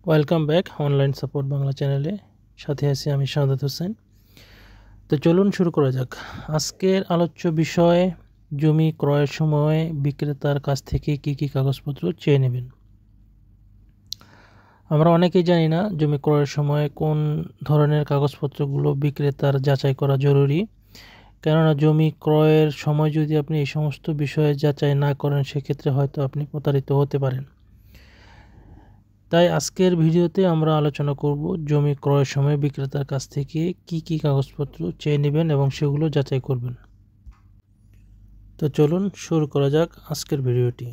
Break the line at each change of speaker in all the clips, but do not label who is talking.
Welcome back online support Bangla চ্যানেলে। সাথে আছি আমি শাহাদাত হোসেন। তো চলুন শুরু করা যাক। আজকের আলোচ্য বিষয় জমি ক্রয়ের সময় বিক্রেতার কাছ থেকে কি কি কাগজপত্র চেয়ে নেবেন। আমরা অনেকেই জানি না জমি ক্রয়ের সময় কোন ধরনের কাগজপত্রগুলো বিক্রেতার যাচাই করা জরুরি। কেননা জমি ক্রয়ের সময় যদি আপনি এই সমস্ত বিষয়ে যাচাই না করেন সেক্ষেত্রে হয়তো আপনি প্রতারিত হতে পারেন। তাই আজকের ভিডিওতে আমরা আলোচনা করব জমি ক্রয়ের সময় বিক্রেতার কাছ থেকে কি কি কাগজপত্র চেয়ে নেবেন এবং সেগুলো যাচাই করবেন। তো চলুন শুরু করা যাক আজকের ভিডিওটি।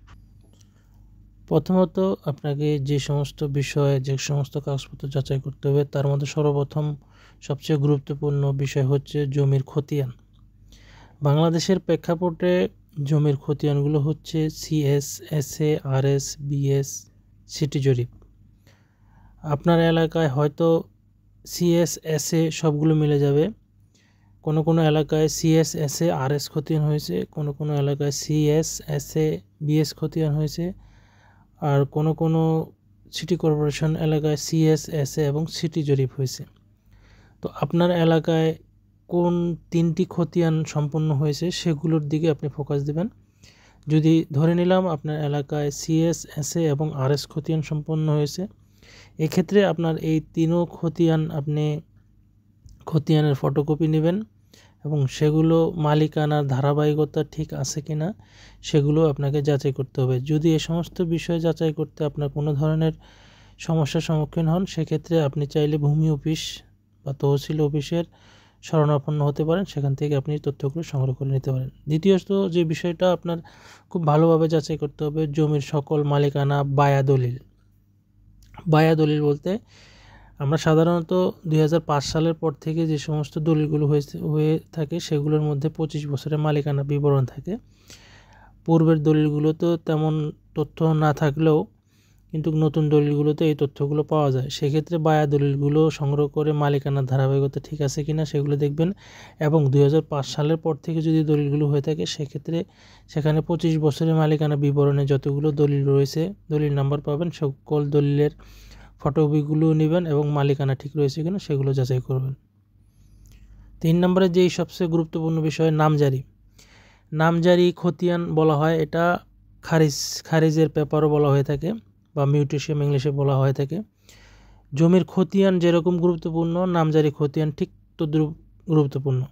প্রথমত আপনাকে যে সমস্ত কাগজপত্র যাচাই করতে হবে তার মধ্যে সর্বপ্রথম সবচেয়ে গুরুত্বপূর্ণ বিষয় হচ্ছে জমির খতিয়ান। বাংলাদেশের প্রেক্ষাপটে জমির খতিয়ানগুলো হচ্ছে CS, SA, RS, BS, city জরিপ। আপনার এলাকায় হয়তো সিএস, এসএ সবগুলো মিলে যাবে। কোনো এলাকায় সিএস, এসএ, আরএস খতিয়ান হয়েছে, কোনো এলাকায় সিএস, এসএ, বিএস খতিয়ান হয়েছে, আর কোনো সিটি কর্পোরেশন এলাকায় সিএস, এসএ এবং সিটি জরিপ হয়েছে। তো আপনার এলাকায় কোন তিনটি খতিয়ান সম্পন্ন হয়েছে সেগুলোর দিকে আপনি ফোকাস দেবেন। যদি ধরে নিলাম আপনার এলাকায় সিএস, এসএ এবং আরএস খতিয়ান সম্পন্ন হয়েছে, এক্ষেত্রে আপনার এই তিনও খতিয়ানের ফটোকপি নেবেন এবং সেগুলো মালিকানার ধারাবাহিকতা ঠিক আছে কিনা সেগুলো আপনাকে যাচাই করতে হবে। যদি এই সমস্ত বিষয় যাচাই করতে আপনার কোনো ধরনের সমস্যার সম্মুখীন হন সেক্ষেত্রে আপনি চাইলে ভূমি অফিস বা তহসিল অফিসের শরণাপন্ন হতে পারেন, সেখান থেকে আপনি তথ্যগুলো সংগ্রহ করে নিতে পারেন। দ্বিতীয়ত যে বিষয়টা আপনার খুব ভালোভাবে যাচাই করতে হবে জমির সকল মালিকানা বায়া দলিল। বায়া দলিল বলতে আমরা সাধারণত 2005 সালের পর থেকে যে সমস্ত দলিলগুলো হয়ে থাকে সেগুলোর মধ্যে 25 বছরের মালিকানা বিবরণ থাকে। পূর্বের দলিলগুলোতে তেমন তথ্য না থাকলেও কিন্তু নতুন দলিলগুলোতে এই তথ্যগুলো পাওয়া যায়। সেক্ষেত্রে বায়া দলিলগুলো সংগ্রহ করে মালিকানার ধারাবাহিকতা ঠিক আছে কিনা সেগুলো দেখবেন এবং 2005 সালের পর থেকে যদি দলিলগুলো হয়ে থাকে সেক্ষেত্রে সেখানে 25 বছরের মালিকানা বিবরণে যতগুলো দলিল রয়েছে দলিল নাম্বার পাবেন, সকল দলিলের ফটোকপিগুলো নেবেন এবং মালিকানা ঠিক রয়েছে কিনা সেগুলো যাচাই করবেন। 3 নম্বরে যেই সবচেয়ে গুরুত্বপূর্ণ বিষয় নামজারি খতিয়ান বলা হয়। এটা খারিজের পেপারও বলা হয়ে থাকে বা মিউটেশন ইংলিশে বলা হয়ে থাকে। জমির খতিয়ান যেরকম গুরুত্বপূর্ণ নামজারি খতিয়ান ঠিক তদ্রূপ গুরুত্বপূর্ণ।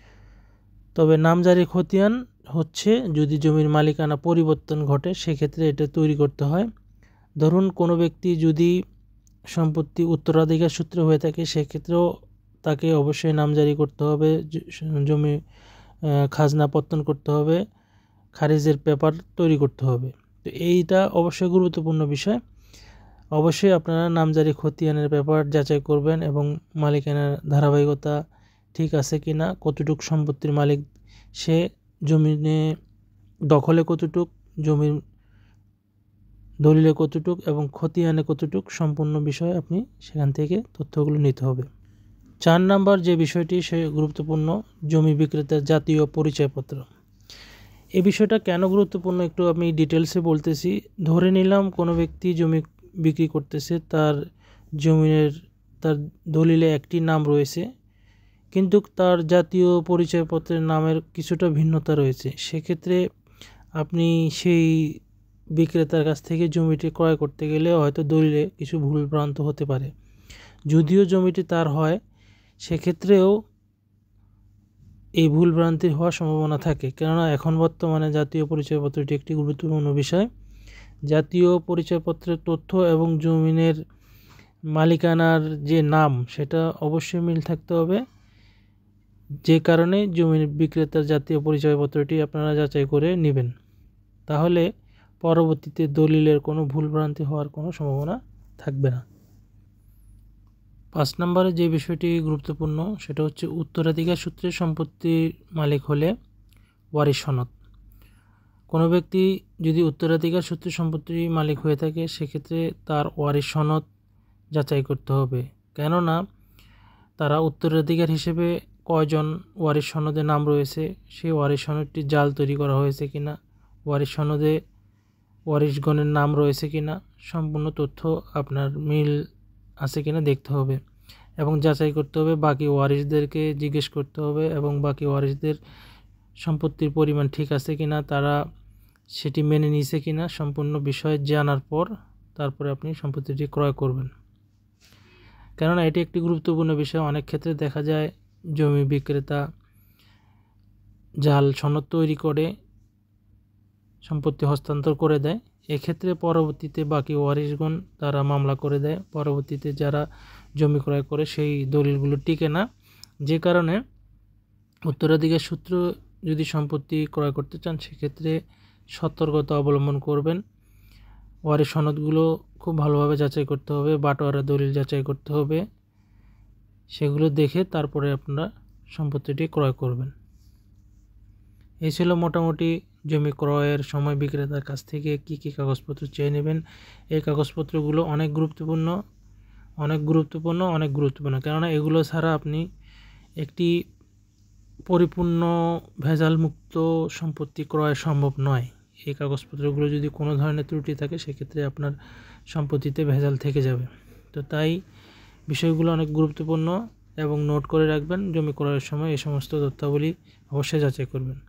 তবে নামজারি খতিয়ান হচ্ছে যদি জমির মালিকানা পরিবর্তন ঘটে সেক্ষেত্রে এটা তৈরি করতে হয়। ধরুন কোনো ব্যক্তি যদি সম্পত্তি উত্তরাধিকার সূত্রে হয়ে থাকে সেক্ষেত্রেও তাকে অবশ্যই নামজারি করতে হবে, জমি খাজনা পত্তন করতে হবে, খারিজের পেপার তৈরি করতে হবে। তো এইটা অবশ্যই গুরুত্বপূর্ণ বিষয়। অবশ্যই আপনারা নামজারি খতিয়ানের পেপার যাচাই করবেন এবং মালিকানার ধারাবাহিকতা ঠিক আছে কি না, কতটুক সম্পত্তির মালিক সে, জমিনে দখলে কতটুক, জমির দলিলে কতটুক এবং খতিয়ানে কতটুক সম্পূর্ণ বিষয় আপনি সেখান থেকে তথ্যগুলো নিতে হবে। 4 নম্বর যে বিষয়টি সে গুরুত্বপূর্ণ জমি বিক্রেতার জাতীয় পরিচয়পত্র। এই বিষয়টা কেন গুরুত্বপূর্ণ একটু আমি ডিটেলসে বলতেছি। ধরে নিলাম কোনো ব্যক্তি জমি বিক্রি করতেছে, তার দলিলে একটি নাম রয়েছে কিন্তু তার জাতীয় পরিচয়পত্রের নামের কিছুটা ভিন্নতা রয়েছে। সেক্ষেত্রে আপনি সেই বিক্রেতার কাছ থেকে জমিটি ক্রয় করতে গেলে হয়তো দলিলে কিছু ভুলভ্রান্ত হতে পারে। যদিও জমিটি তার হয় সেক্ষেত্রেও এই ভুলভ্রান্তি হওয়ার সম্ভাবনা থাকে, কেননা এখন বর্তমানে জাতীয় পরিচয়পত্রটি একটি গুরুত্বপূর্ণ বিষয়। জাতীয় পরিচয়পত্রের তথ্য এবং জমিনের মালিকানার যে নাম সেটা অবশ্যই মিল থাকতে হবে, যে কারণে জমির বিক্রেতার জাতীয় পরিচয়পত্রটি আপনারা যাচাই করে নেবেন। তাহলে পরবর্তীতে দলিলের কোনো ভুলভ্রান্তি হওয়ার কোনো সম্ভাবনা থাকবে না। 5 নম্বরে যে বিষয়টি গুরুত্বপূর্ণ সেটা হচ্ছে উত্তরাধিকার সূত্রে সম্পত্তির মালিক হলে ওয়ারিশ সনদ। কোনো ব্যক্তি যদি উত্তরাধিকার সূত্রে সম্পত্তির মালিক হয়ে থাকে সেক্ষেত্রে তার ওয়ারিশ সনদ যাচাই করতে হবে, কেননা তারা উত্তরাধিকার হিসেবে কয়জন ওয়ারিশ সনদে নাম রয়েছে, সেই ওয়ারিশ সনদটি জাল তৈরি করা হয়েছে কিনা, ওয়ারিশ সনদে ওয়ারিশগণের নাম রয়েছে কিনা সম্পূর্ণ তথ্য আপনার মিল আছে কিনা দেখতে হবে এবং যাচাই করতে হবে। বাকি ওয়ারিশদেরকে জিজ্ঞেস করতে হবে এবং বাকি ওয়ারিশদের সম্পত্তির পরিমাণ ঠিক আছে কিনা, তারা সেটি মেনে নিয়েছে কিনা, সম্পূর্ণ বিষয় জানার পর তারপরে আপনি সম্পত্তিটি ক্রয় করবেন। কেননা এটি একটি গুরুত্বপূর্ণ বিষয়। অনেক ক্ষেত্রে দেখা যায় জমি বিক্রেতা জাল সনদ তৈরি করে সম্পত্তি হস্তান্তর করে দেয়। এক্ষেত্রে পরবর্তীতে বাকি ওয়ারিশগণ তারা মামলা করে দেয়। পরবর্তীতে যারা জমি ক্রয় করে সেই দলিলগুলো টিকে না, যে কারণে উত্তরাধিকার সূত্র যদি সম্পত্তি ক্রয় করতে চান সেক্ষেত্রে সতর্কতা অবলম্বন করবেন। ওয়ারিশ সনদগুলো খুব ভালোভাবে যাচাই করতে হবে, বাটোয়ারা দলিল যাচাই করতে হবে, সেগুলো দেখে তারপরে আপনারা সম্পত্তিটি ক্রয় করবেন। এই ছিল মোটামুটি জমি ক্রয়ের সময় বিক্রেতার কাছ থেকে কি কি কাগজপত্র চেয়ে নেবেন। এই কাগজপত্রগুলো অনেক গুরুত্বপূর্ণ, কেননা এগুলো ছাড়া আপনি একটি পরিপূর্ণ ভেজালমুক্ত সম্পত্তি ক্রয় সম্ভব নয়। এই কাগজপত্রগুলো যদি কোনো ধরনের ত্রুটি থাকে সেক্ষেত্রে আপনার সম্পত্তিতে ভেজাল থেকে যাবে। তো তাই বিষয়গুলো অনেক গুরুত্বপূর্ণ এবং নোট করে রাখবেন। জমি ক্রয়ের সময় এই সমস্ত তথ্যাবলী অবশ্যই যাচাই করবেন।